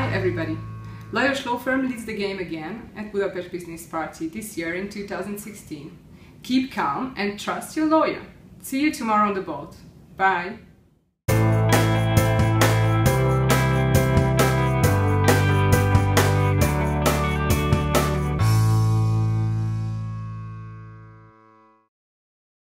Hi everybody! Lajos Law Firm leads the game again at Budapest Business Party this year in 2016. Keep calm and trust your lawyer. See you tomorrow on the boat. Bye!